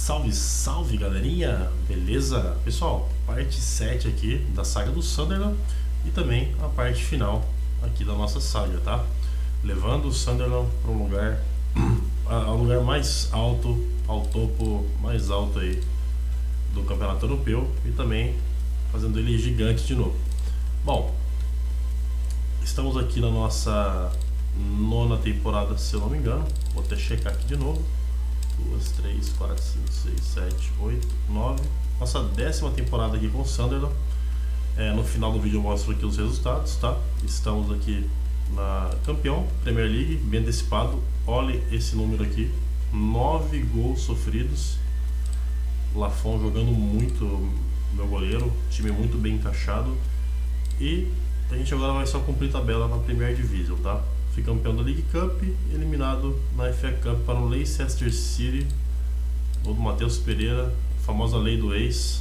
Salve, salve galerinha, beleza? Pessoal, parte 7 aqui da saga do Sunderland e também a parte final aqui da nossa saga, tá? Levando o Sunderland para um lugar, ao lugar mais alto, ao topo mais alto aí do campeonato europeu e também fazendo ele gigante de novo. Bom, estamos aqui na nossa nona temporada, se eu não me engano, vou até checar aqui de novo. 2, 3, 4, 5, 6, 7, 8, 9. Nossa 10ª temporada aqui com o Sunderland. No final do vídeo eu mostro aqui os resultados, tá? Estamos aqui na campeão, Premier League, bem antecipado. Olha esse número aqui: 9 gols sofridos. Lafon jogando muito, meu goleiro. Time muito bem encaixado. E a gente agora vai só cumprir tabela na Premier Division, tá? Fui campeão da League Cup, eliminado na FA Cup para o Leicester City, gol do Matheus Pereira, a famosa lei do ex.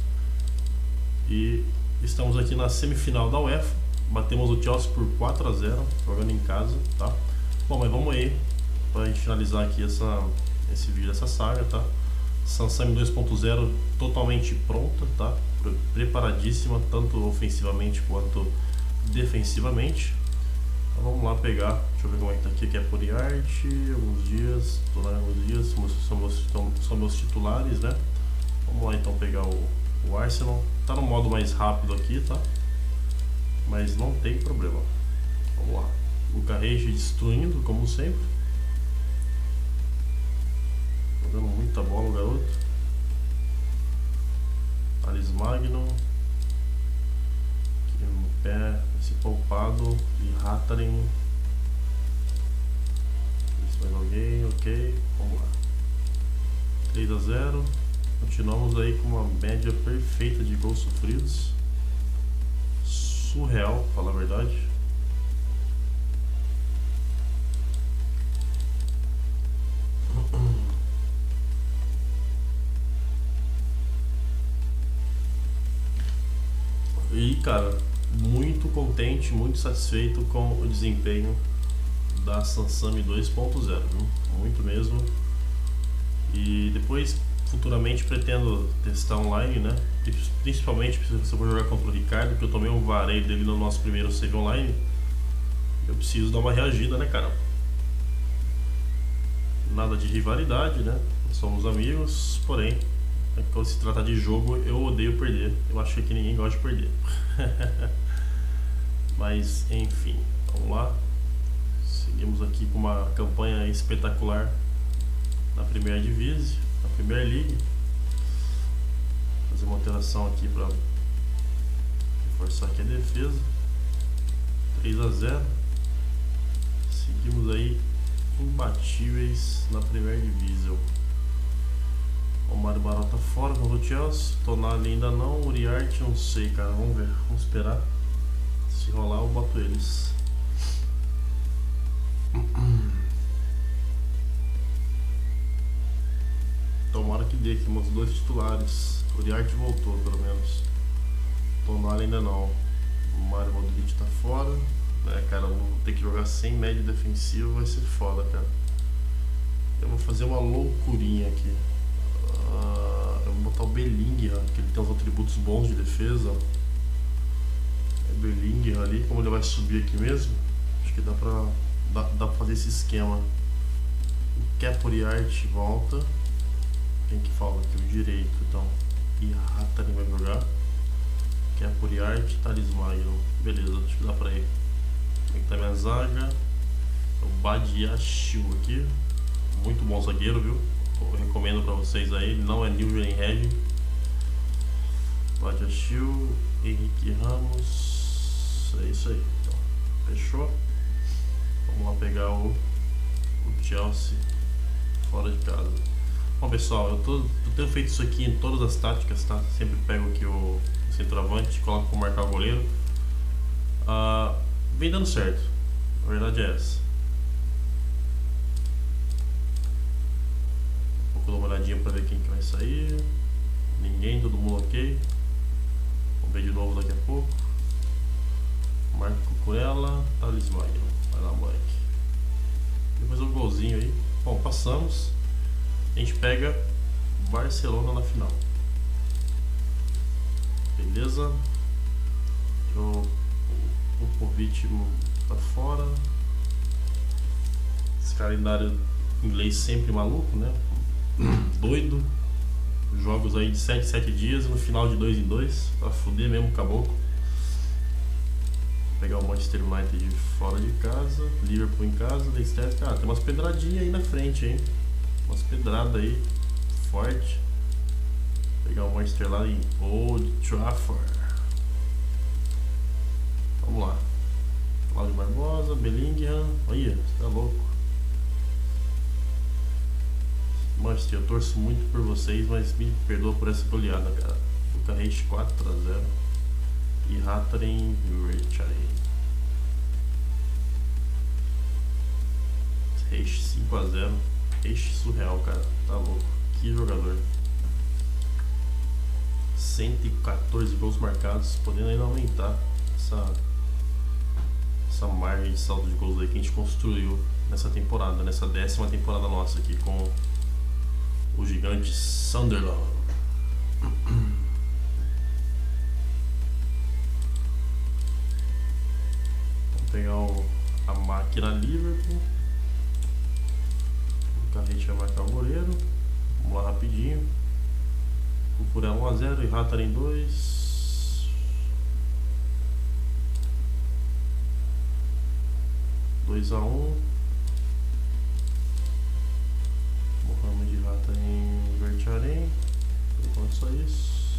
E estamos aqui na semifinal da UEFA, batemos o Chelsea por 4 a 0, jogando em casa, tá? Bom, mas vamos aí, para a gente finalizar aqui esse vídeo, essa saga, tá? Sansame 2.0 totalmente pronta, tá? Preparadíssima, tanto ofensivamente quanto defensivamente. Então vamos lá pegar, deixa eu ver como é que tá aqui, que é por arte, alguns dias, alguns dias, são meus titulares, né? Vamos lá então pegar o Arsenal, tá no modo mais rápido aqui, tá? Mas não tem problema. Vamos lá, o Carrejo destruindo, como sempre. Jogando muita bola o garoto. Aris Magnum. No pé, esse poupado e Hattering. Isso mais alguém, ok, vamos lá. 3 a 0. Continuamos aí com uma média perfeita de gols sofridos. Surreal, pra falar a verdade. E cara, muito contente, muito satisfeito com o desempenho da Sansame 2.0, muito mesmo. E depois, futuramente, pretendo testar online, né? Principalmente se eu for jogar contra o Ricardo, que eu tomei um vareio dele no nosso primeiro save online. Eu preciso dar uma reagida, né, cara? Nada de rivalidade, né? Somos amigos, porém, quando se trata de jogo, eu odeio perder. Eu acho que aqui ninguém gosta de perder. Mas, enfim, vamos lá. Seguimos aqui com uma campanha espetacular na Premier Division, na Premier League. Fazer uma alteração aqui para reforçar aqui a defesa. 3 a 0. Seguimos aí imbatíveis na Premier Division. O Mário Barota fora contra o Chelsea. Tonali ainda não. Uriarte não sei, cara. Vamos ver. Vamos esperar. Se rolar eu boto eles. Tomara que dê aqui meus 2 titulares. Uriarte voltou pelo menos. Tonali ainda não. O Mário Modric tá fora. Cara, eu vou ter que jogar sem médio defensivo. Vai ser foda, cara. Eu vou fazer uma loucurinha aqui. Eu vou botar o Bellingham, que ele tem os atributos bons de defesa. É Bellingham ali, como ele vai subir aqui mesmo, acho que dá pra fazer esse esquema. O Kepuriart volta. Quem que falta aqui? O direito, então. E Hattering vai jogar. Kepuriart, Thales Magnum. Beleza, acho que dá pra ir. Como é que tá minha zaga? O Badiachil aqui. Muito bom zagueiro, viu? Eu recomendo pra vocês aí, ele não é New Gen Red. Badiachil, Henrique Ramos. É isso aí, então, fechou? Vamos lá pegar o Chelsea fora de casa. Bom pessoal, eu tenho feito isso aqui em todas as táticas, tá? Sempre pego aqui o centroavante, coloco para marcar o goleiro. Vem dando certo, a verdade é essa. Vou dar uma olhadinha para ver quem que vai sair. Ninguém, todo mundo ok. Vamos ver de novo daqui a pouco. Marco Cucurella, Thales Magnum. Vai lá, moleque. Depois um golzinho aí. Bom, passamos. A gente pega Barcelona na final. Beleza? O Popovic tá fora. Esse calendário inglês sempre maluco, né? Doido. Jogos aí de 7 em 7 dias, no final de 2 em 2, pra fuder mesmo o caboclo. Vou pegar o Manchester United fora de casa, Liverpool em casa, Leicester. Cara, tem umas pedradinhas aí na frente, hein? Umas pedradas aí, forte. Vou pegar o Manchester lá em Old Trafford. Vamos lá. Cláudio Barbosa, Bellingham. Olha, você tá louco. Manchester, eu torço muito por vocês, mas me perdoa por essa goleada, cara. Luka Reis 4-0 e Hattaren Richard. Reis 5-0. Reis surreal, cara. Tá louco. Que jogador. 114 gols marcados, podendo ainda aumentar essa margem de saldo de gols aí que a gente construiu nessa temporada, nessa 10ª temporada nossa aqui com o gigante Sunderland. Vamos pegar a máquina Liverpool. O Carrete vai marcar o goleiro. Vamos lá rapidinho. Cucurella 1-0 e Hattaren 2. Dois a 1. Mohamed Hattaren Vertaren. Por enquanto só isso.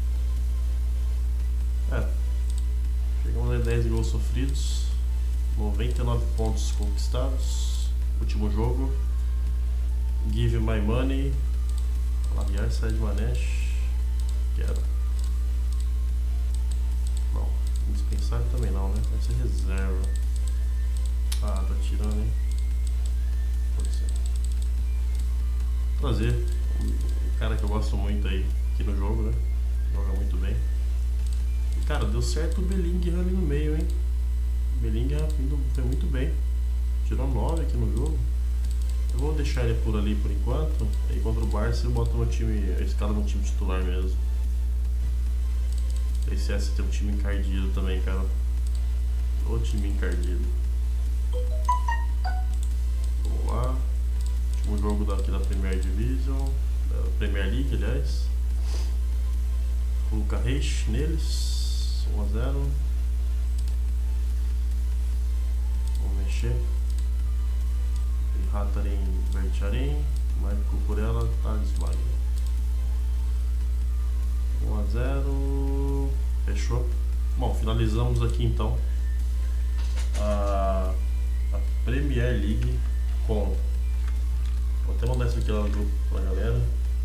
Chegamos a 10 gols sofridos, 99 pontos conquistados. Último jogo. Give my money. Laviar Said Manesh. Quero. Não, indispensável também não, né? Vai ser reserva. Ah, tá tirando, hein? Pode ser. Trazer um cara que eu gosto muito aí aqui no jogo, né? Joga muito bem. E, cara, deu certo o Bellingham ali no meio, hein? O Bellingham foi muito bem. Tirou 9 aqui no jogo. Eu vou deixar ele por ali por enquanto. Aí contra o Barça eu boto no time, eu escalo no time titular mesmo. Esse S tem um time encardido também, cara. O time encardido. Vamos lá. Último jogo daqui da Premier Division, da Premier League, aliás. Luka Reis neles. 1-0. Vamos mexer. Hattaren Vertaren, Marco Cucurella, Thales Magno. 1-0. Fechou. Bom, finalizamos aqui então a Premier League com. Vou até mandar isso aqui lá no grupo pra galera.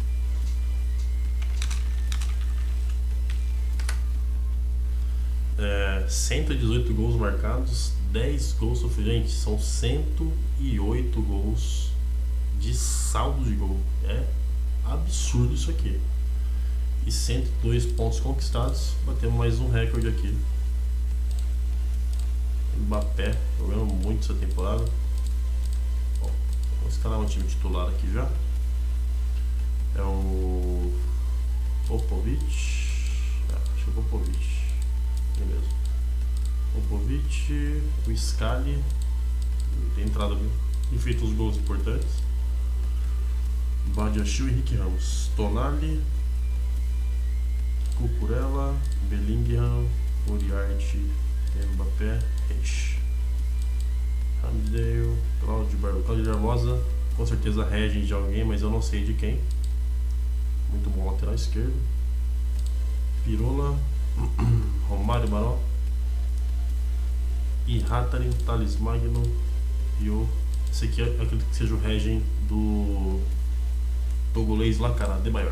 É, 118 gols marcados, 10 gols sofridos. Gente, são 108 gols de saldo de gol. É absurdo isso aqui. E 102 pontos conquistados. Batemos mais um recorde aqui. Mbappé jogando muito essa temporada. Bom, vamos escalar um time titular aqui já. É o Popovic. Acho que é o Popovic. Beleza. Popovic, o Scali. Tem entrado e feito os gols importantes. Badiashile e Henrique Ramos. Tonali, Cucurella, Bellingham, Uriarte, Mbappé, Reis. Ramsdale, Cláudio Barbosa. Com certeza regem de alguém, mas eu não sei de quem. Muito bom lateral esquerdo. Pirola, Romário Baró e Hattaren, Thales Magno e o. Esse aqui é aquele que seja o regem do togolês Lacará de Maior.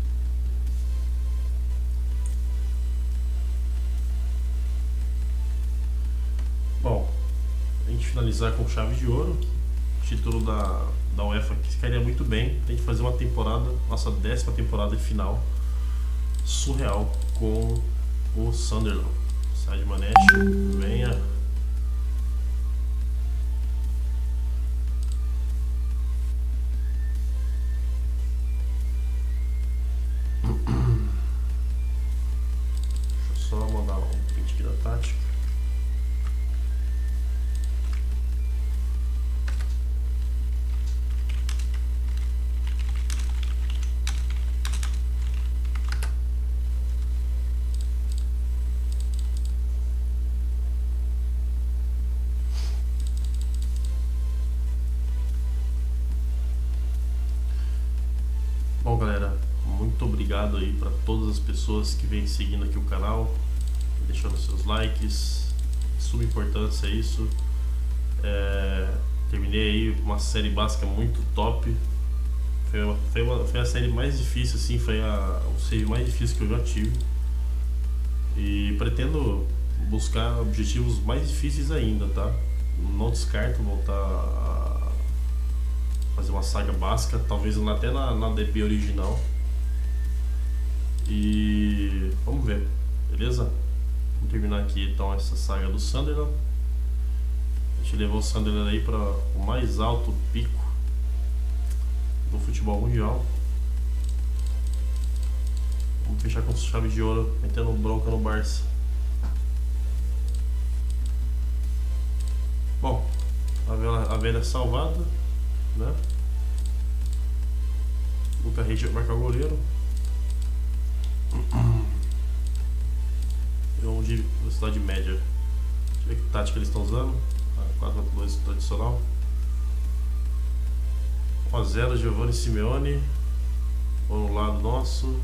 Bom, a gente finalizar com chave de ouro, título da UEFA que cairia muito bem. Tem que fazer uma temporada, nossa 10ª temporada final surreal com o Sunderland. Said Manesh, venha. Bom, galera, muito obrigado aí para todas as pessoas que vêm seguindo aqui o canal, deixando seus likes, suma importância isso. Terminei aí uma série básica muito top. Foi a série mais difícil, assim, foi o save mais difícil que eu já tive. E pretendo buscar objetivos mais difíceis ainda, tá? Não descarto voltar a fazer uma saga básica, talvez até na DB original. E vamos ver, beleza? Vamos terminar aqui então essa saga do Sunderland. A gente levou o Sunderland aí para o mais alto pico do futebol mundial. Vamos fechar com chave de ouro, metendo bronca no Barça. Bom, a velha salvada, né? Luca Reis vai marcar o goleiro. Vamos de velocidade média. Deixa eu ver que tática eles estão usando. 4-4-2 tradicional. 1-0 Giovanni Simeone. Ou no lado nosso.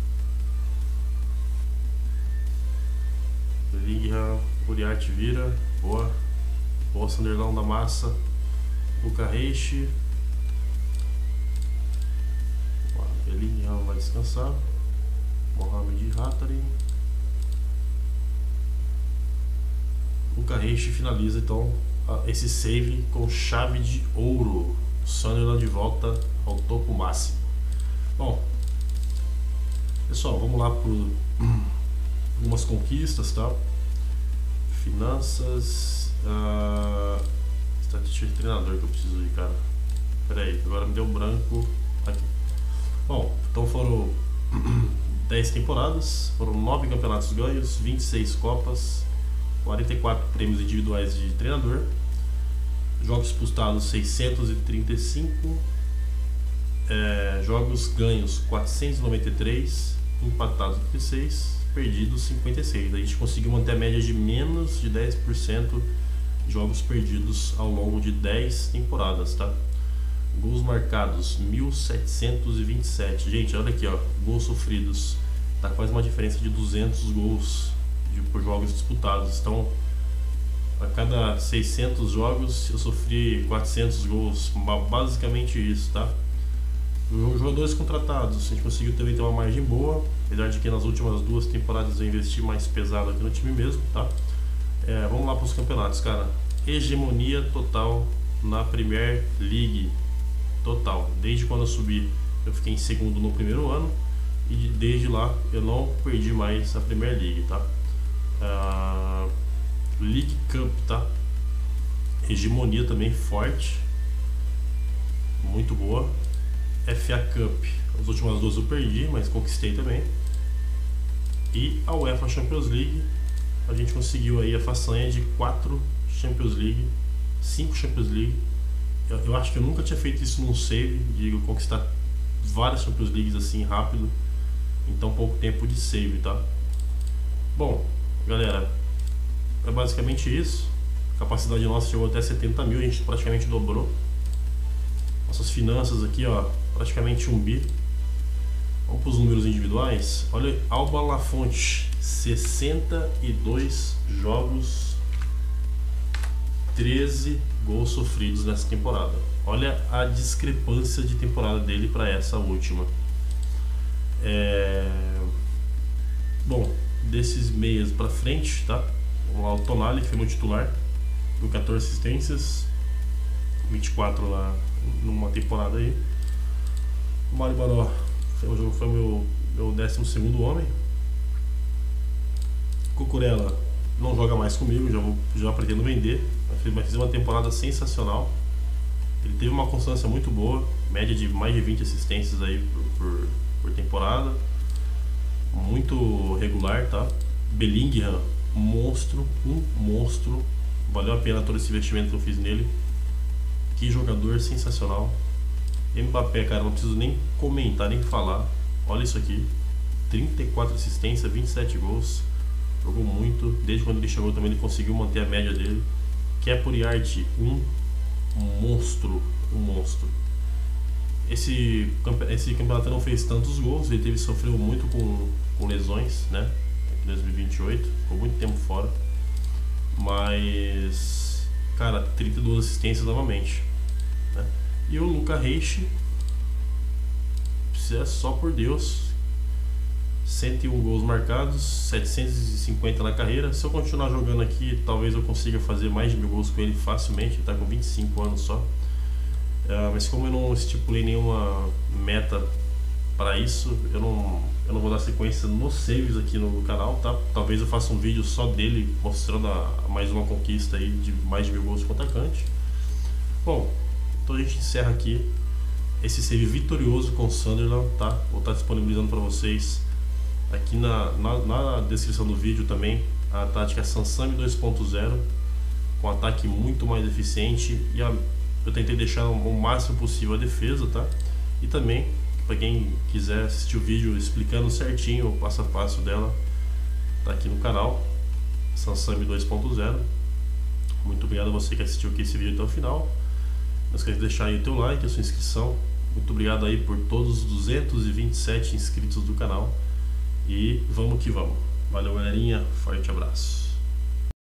Bellingham, Uriarte vira. Boa. Boa, Sanderlão da massa. Luca Reis. Bellingham vai descansar. Mohamed Hattari. Luca Reis finaliza então esse save com chave de ouro. Sunderland de volta ao topo máximo. Bom, pessoal, vamos lá por algumas conquistas, tá? Finanças, estatística de treinador que eu preciso ir, cara. Pera aí, agora me deu branco aqui. Bom, então foram 10 temporadas, foram 9 campeonatos ganhos, 26 copas, 44 prêmios individuais de treinador, jogos disputados 635, jogos ganhos 493, empatados 36, perdidos 56. A gente conseguiu manter a média de menos de 10% de jogos perdidos ao longo de 10 temporadas, tá? Gols marcados 1727. Gente, olha aqui, ó, gols sofridos. Tá quase uma diferença de 200 gols por jogos disputados. Então, a cada 600 jogos eu sofri 400 gols, basicamente isso, tá? Os jogadores contratados, a gente conseguiu também ter uma margem boa, apesar de que nas últimas 2 temporadas eu investi mais pesado aqui no time mesmo, tá? Vamos lá para os campeonatos, cara. Hegemonia total na Premier League. Total, desde quando eu subi eu fiquei em segundo no primeiro ano e desde lá eu não perdi mais a Premier League, tá? League Cup, tá? Hegemonia também forte, muito boa. FA Cup, as últimas 2 eu perdi, mas conquistei também. E a UEFA Champions League, a gente conseguiu aí a façanha de 4 Champions League, 5 Champions League. Eu acho que eu nunca tinha feito isso num save, de conquistar várias Champions Leagues assim rápido, em tão pouco tempo de save, tá? Bom, galera, é basicamente isso. A capacidade nossa chegou até 70 mil, a gente praticamente dobrou. Nossas finanças aqui, ó, praticamente 1 bi. Vamos para os números individuais. Olha, Alba Lafonte, 62 jogos, 13 gols sofridos nessa temporada. Olha a discrepância de temporada dele para essa última. Bom, desses meias para frente, tá? Vamos lá, o Tonali, que foi meu titular, deu 14 assistências, 24 lá numa temporada aí. O Mário Baró foi meu 12º homem. Cucurella não joga mais comigo, já pretendo vender, mas fez uma temporada sensacional. Ele teve uma constância muito boa, média de mais de 20 assistências aí por temporada, muito regular, tá? Bellingham, monstro, um monstro, valeu a pena todo esse investimento que eu fiz nele. Que jogador sensacional. Mbappé, cara, não preciso nem comentar, nem falar. Olha isso aqui, 34 assistências, 27 gols. Jogou muito, desde quando ele chegou também ele conseguiu manter a média dele. Kepa Uriarte, um monstro, um monstro. esse campeonato não fez tantos gols, ele sofreu muito com lesões, né? Em 2028, ficou muito tempo fora. Mas, cara, 32 assistências novamente, né? E o Luca Reich, é só por Deus, 101 gols marcados, 750 na carreira. Se eu continuar jogando aqui, talvez eu consiga fazer mais de 1000 gols com ele facilmente. Ele tá com 25 anos só. Mas como eu não estipulei nenhuma meta para isso, eu não vou dar sequência nos saves aqui no canal, tá? Talvez eu faça um vídeo só dele mostrando mais uma conquista aí de mais de 1000 gols com atacante. Bom, então a gente encerra aqui esse save vitorioso com o Sunderland, tá? Vou estar disponibilizando para vocês aqui na descrição do vídeo também a tática Sansami 2.0 com ataque muito mais eficiente, e eu tentei deixar o máximo possível a defesa, tá? E também, para quem quiser assistir o vídeo explicando certinho o passo a passo dela, tá aqui no canal Sansami 2.0. Muito obrigado a você que assistiu aqui esse vídeo até o final. Não esqueça de deixar aí o teu like, a sua inscrição. Muito obrigado aí por todos os 227 inscritos do canal. E vamos que vamos. Valeu, galerinha. Forte abraço.